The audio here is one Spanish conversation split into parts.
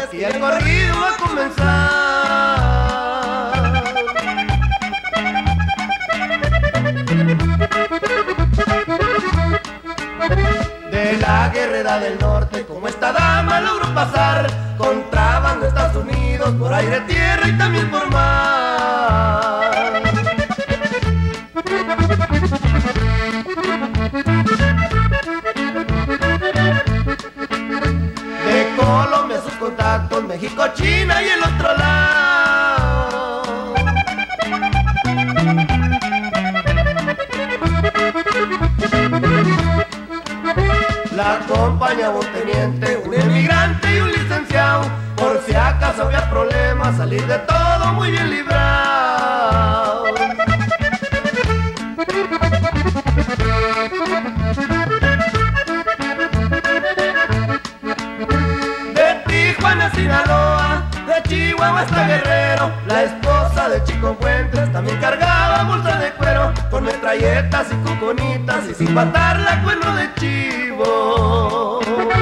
fuertes y el corrido va a comenzar. De la Guerrera del Norte, como esta dama logró pasar, contrabando a Estados Unidos por aire, tierra y también por mar. De Colombia sus contactos, México, China y el otro lado. La acompañaba un teniente, un emigrante y un licenciado, por si acaso había problemas, salir de todo muy bien librado. De Tijuana a Sinaloa, de Chihuahua hasta Guerrero, la esposa de Chico Fuentes también cargaba bolsa de cuero, con metralletas y cuconitas y sin patar la cuerno de chivo.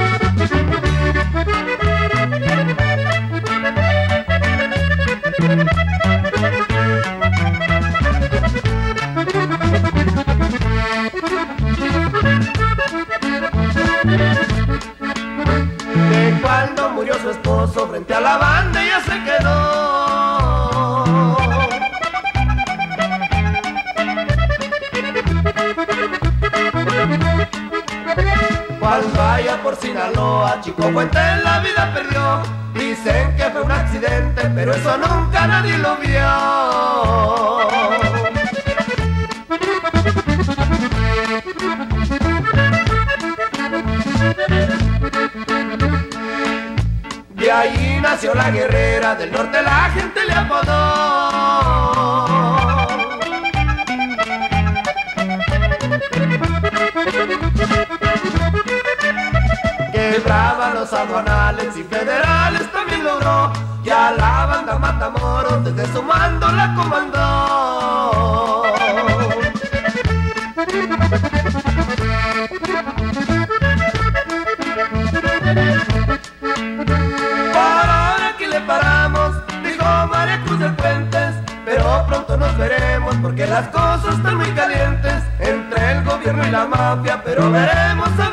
De cuando murió su esposo frente a la banda ella se quedó. Cuando vaya por Sinaloa, Chico Fuentes la vida perdió. Dicen que fue un accidente, pero eso nunca nadie lo vio. De ahí nació la Guerrera del Norte, la gente le apodó. Quebraba los aduanales y federales también logró, y a la banda Matamoros desde su mando la comandó. Por ahora aquí le paramos, dijo María Cruz de Fuentes, pero pronto nos veremos porque las cosas están muy calientes entre el gobierno y la mafia, pero veremos a